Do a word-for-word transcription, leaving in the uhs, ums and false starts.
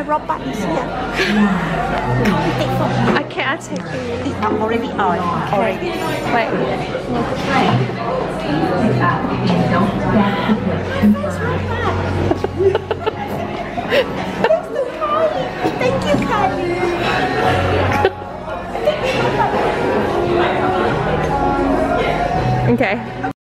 robot is here. I can't take it. It's already on. Already. Wait. Thank you, Kylie.